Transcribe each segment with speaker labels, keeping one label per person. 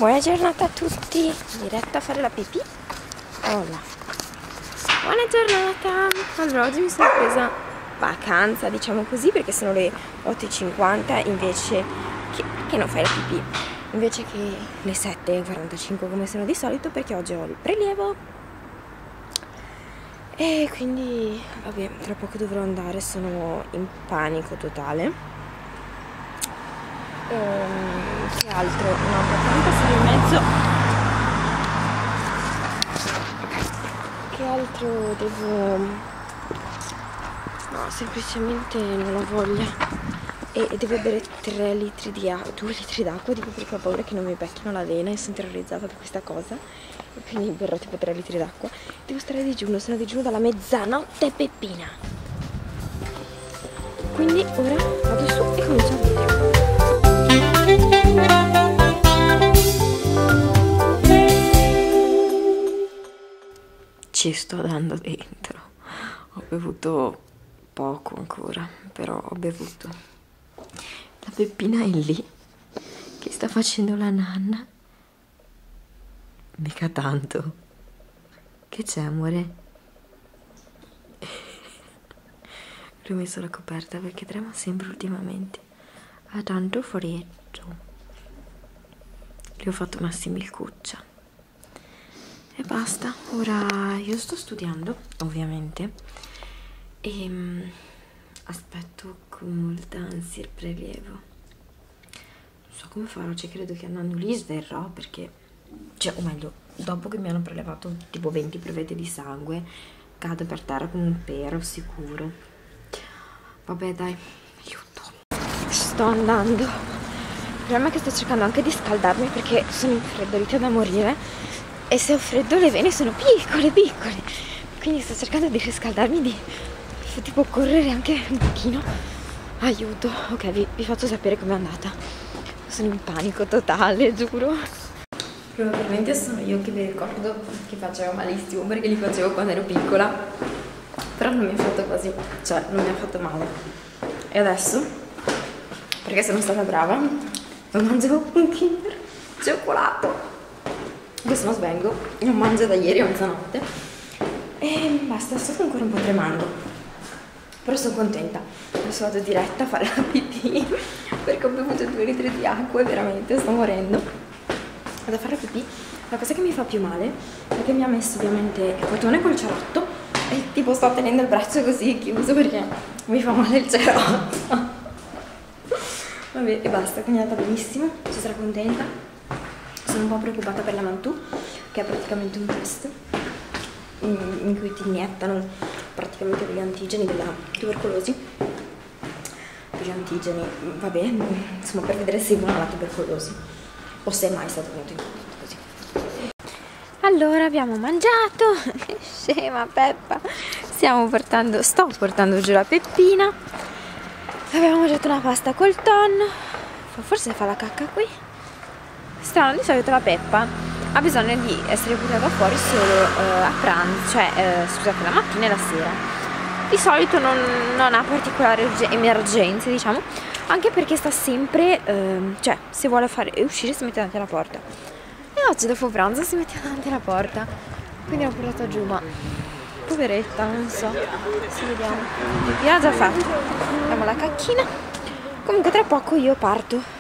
Speaker 1: Buona giornata a tutti, diretta a fare la pipì. Hola. Buona giornata. Allora, oggi mi sono presa vacanza, diciamo così, perché sono le 8:50 invece che non fai la pipì, invece che le 7:45 come sono di solito, perché oggi ho il prelievo e quindi vabbè, tra poco dovrò andare, sono in panico totale. Che altro? No, praticamente sono in mezzo. Che altro devo... No, semplicemente non ho voglia. E devo bere 3 litri di acqua, 2 litri d'acqua, tipo, perché ho paura che non mi becchino la vena e sono terrorizzata da questa cosa. E quindi berrò tipo 3 litri d'acqua. Devo stare a digiuno, sono a digiuno dalla mezzanotte peppina. Quindi ora vado su e comincio a bere. Ci sto dando dentro. Ho bevuto poco ancora, però ho bevuto. La Peppina è lì che sta facendo la nanna. Mica tanto. Che c'è, amore? Ho messo la coperta perché trema sempre ultimamente. Ha tanto freddo. Gli ho fatto una similcuccia. E basta, ora io sto studiando, ovviamente, e aspetto con molta ansia il prelievo. Non so come farò, cioè credo che andando lì sverrò, perché, cioè, o meglio, dopo che mi hanno prelevato tipo 20 prelievi di sangue, cado per terra come un pero, sicuro. Vabbè, dai, aiuto. Sto andando. Il problema è che sto cercando anche di scaldarmi perché sono infreddolita da morire. E se ho freddo le vene sono piccole, quindi sto cercando di riscaldarmi, di tipo correre anche un pochino. Aiuto. Ok, vi faccio sapere com'è andata. Sono in panico totale, giuro. Probabilmente sono io che mi ricordo che facevo malissimo, perché li facevo quando ero piccola, però non mi ha fatto quasi, cioè non mi ha fatto male. E adesso, perché sono stata brava, non mangiavo un Kinder cioccolato. Adesso non svengo, non mangio da ieri a mezzanotte e basta, sto ancora un po' tremando, però sono contenta. Adesso vado diretta a fare la pipì perché ho bevuto 2 litri di acqua e veramente sto morendo. Vado a fare la pipì. La cosa che mi fa più male è che mi ha messo ovviamente il cotone col cerotto e tipo sto tenendo il braccio così chiuso perché mi fa male il cerotto. Vabbè, e basta, quindi è andata benissimo, ci sarà contenta. Sono un po' preoccupata per la Mantù, che è praticamente un test in cui ti iniettano praticamente degli antigeni della tubercolosi. Degli antigeni, vabbè, insomma, per vedere se uno ha la tubercolosi o se è mai stato venuto in contatto così. Allora, abbiamo mangiato. Che scema Peppa. Sto portando giù la Peppina. Abbiamo mangiato una pasta col tonno. Forse fa la cacca qui. Strano, di solito la Peppa ha bisogno di essere buttata fuori solo a pranzo, cioè scusate, la mattina e la sera. Di solito non ha particolari emergenze, diciamo, anche perché sta sempre, cioè se vuole uscire si mette davanti alla porta. E oggi dopo pranzo si mette davanti alla porta, quindi l'ho portata giù, ma poveretta, non so, se vediamo. L'ha già fatto. Abbiamo la cacchina. Comunque tra poco io parto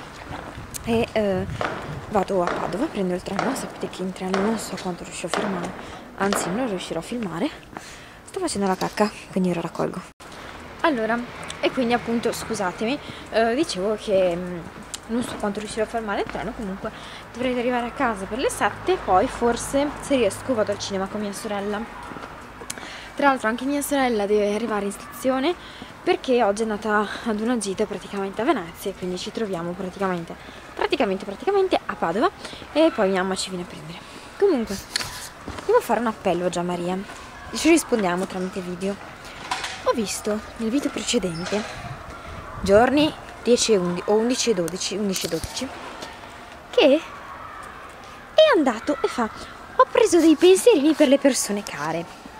Speaker 1: e vado a Padova, prendo il treno. Sapete che in treno non so quanto riuscirò a filmare, anzi non riuscirò a filmare. Sto facendo la cacca, quindi ora raccolgo. Allora, e quindi appunto, scusatemi, dicevo che non so quanto riuscirò a filmare il treno. Comunque dovrei arrivare a casa per le 7, poi forse se riesco vado al cinema con mia sorella. Tra l'altro anche mia sorella deve arrivare in stazione perché oggi è andata ad una gita praticamente a Venezia, e quindi ci troviamo praticamente a Padova e poi mia mamma ci viene a prendere. Comunque devo fare un appello a Gianmaria, ci rispondiamo tramite video. Ho visto nel video precedente, giorni 10 e 11 o 11 e 12, 11 e 12, che è andato e fa: ho preso dei pensierini per le persone care.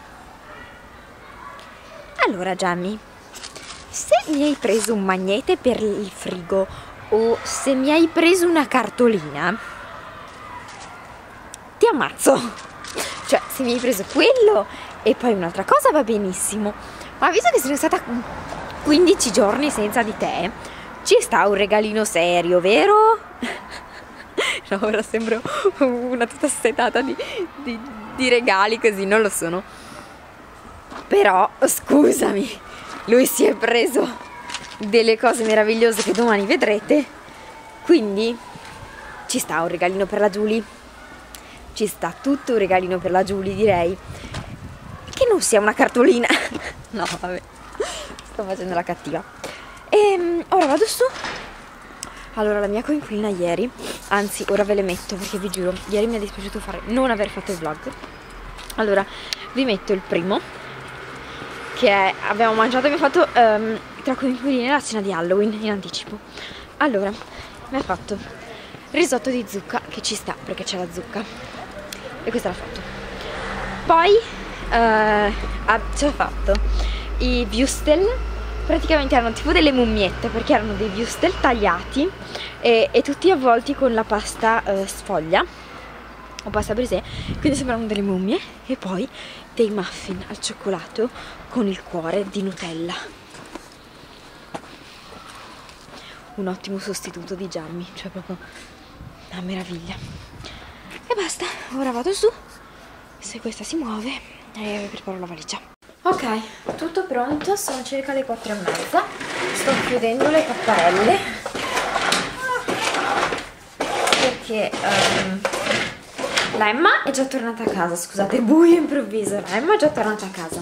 Speaker 1: Allora Gianni, se mi hai preso un magnete per il frigo o se mi hai preso una cartolina,
Speaker 2: ti ammazzo. Cioè, se mi hai preso quello e poi un'altra cosa va benissimo, ma visto che sono stata 15 giorni senza di te, ci sta un regalino serio, vero? No, ora sembro una tutta ssetata di regali, così non lo sono. Però, scusami, lui si è preso delle cose meravigliose che domani vedrete, quindi ci sta un regalino per la Giulia. Ci sta tutto un regalino per la Giulia, direi. Che non sia una cartolina. No, vabbè, sto facendo la cattiva. E ora vado su. Allora, la mia coinquilina ieri, anzi ora ve le metto perché vi giuro, ieri mi è dispiaciuto non aver fatto il vlog. Allora, vi metto il primo, che è, abbiamo mangiato, abbiamo fatto tra coinquiline la cena di Halloween in anticipo. Allora, mi ha fatto risotto di zucca, che ci sta perché c'è la zucca, e questo l'ha fatto. Poi ci ha fatto i würstel. Praticamente erano tipo delle mummiette, perché erano dei würstel tagliati e tutti avvolti con la pasta sfoglia o pasta brisée, quindi sembravano delle mummie. E poi dei muffin al cioccolato con il cuore di Nutella, un ottimo sostituto di Giammi, cioè proprio una meraviglia. E basta, ora vado su, se questa si muove, e preparo la valigia. Ok, tutto pronto, sono circa le 4:30, sto chiudendo le tapparelle perché la Emma è già tornata a casa, scusate, buio improvviso, la Emma è già tornata a casa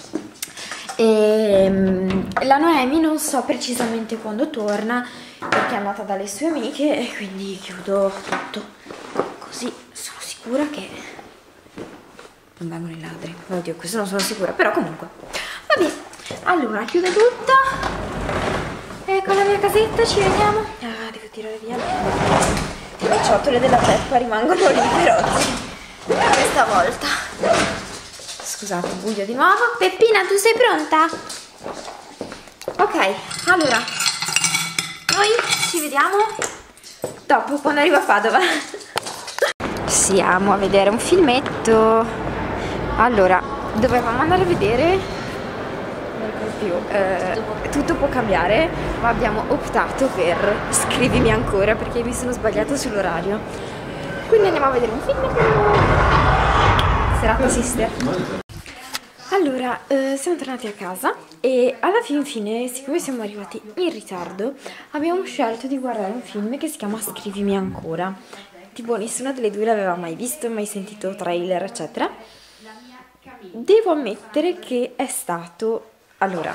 Speaker 2: e la Noemi non so precisamente quando torna perché è andata dalle sue amiche e quindi chiudo tutto, così sono sicura che non vengono i ladri. Oddio, questo non sono sicura, però comunque vabbè. Allora, chiudo tutto e con la mia casetta ci vediamo. Ah, devo tirare via le ciotole della Peppa, rimangono lì per oggi, questa volta. Scusate, buio di nuovo. Peppina, tu sei pronta? Ok, allora noi ci vediamo dopo, quando arrivo a Padova. Siamo a vedere un filmetto. Allora, dovevamo andare a vedere, non ricordo più, Tutto può cambiare, ma abbiamo optato per Scrivimi ancora perché mi sono sbagliata sull'orario. Quindi andiamo a vedere un film. Serata sister. Allora, siamo tornati a casa e alla fine, siccome siamo arrivati in ritardo, abbiamo scelto di guardare un film che si chiama Scrivimi ancora. Tipo nessuna delle due l'aveva mai visto, mai sentito trailer, eccetera. Devo ammettere che è stato... Allora,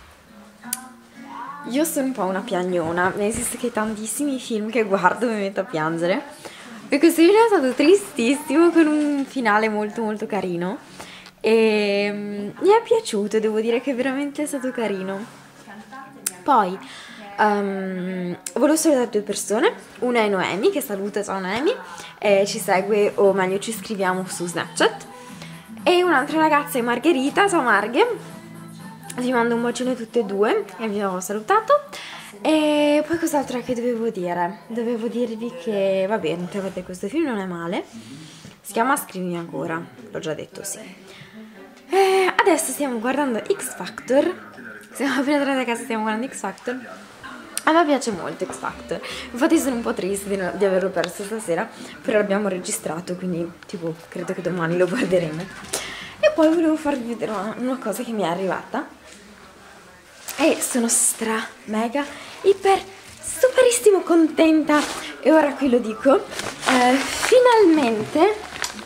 Speaker 2: io sono un po' una piagnona, nel senso che tantissimi film che guardo mi metto a piangere, e questo film è stato tristissimo con un finale molto molto carino e mi è piaciuto, devo dire che veramente è stato carino. Poi volevo salutare due persone, una è Noemi, che saluto, ciao Noemi, ci segue, o meglio ci scriviamo su Snapchat, e un'altra ragazza è Margherita, ciao Marghe, vi mando un bacione tutte e due, e vi ho salutato. E poi cos'altro che dovevo dire? Dovevo dirvi che, va bene, questo film non è male, si chiama Scrivimi ancora, l'ho già detto, sì. Adesso stiamo guardando X Factor, siamo appena tornati a casa, stiamo guardando X Factor. A me piace molto X Factor, infatti sono un po' triste di averlo perso stasera, però l'abbiamo registrato, quindi tipo credo che domani lo guarderemo. E poi volevo farvi vedere una cosa che mi è arrivata e sono mega iper superissimo contenta, e ora qui lo dico, finalmente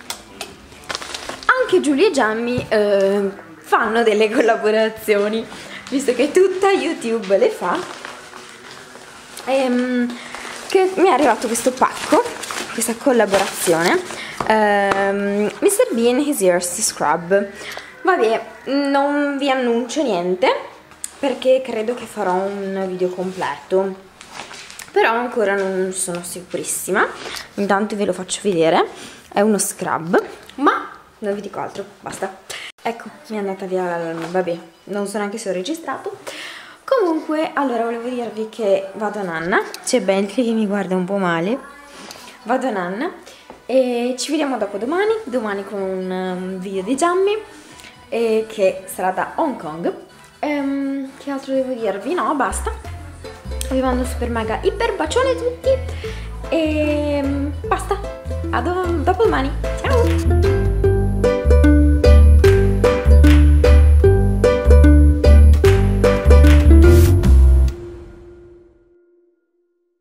Speaker 2: anche Giulia e Giammi fanno delle collaborazioni, visto che tutta YouTube le fa. Che mi è arrivato questo pacco, questa collaborazione, Mr. Bean His Ears Scrub. Vabbè, non vi annuncio niente perché credo che farò un video completo, però ancora non sono sicurissima. Intanto ve lo faccio vedere, è uno scrub, ma non vi dico altro, basta. Ecco, mi è andata via, vabbè, non so neanche se ho registrato. Comunque, allora volevo dirvi che vado a nanna, c'è Bentley che mi guarda un po' male, vado a nanna E ci vediamo dopo domani con un video di Giammi che sarà da Hong Kong. Che altro devo dirvi? No, basta. Vi mando un super mega iper bacione a tutti e basta. A dopo domani.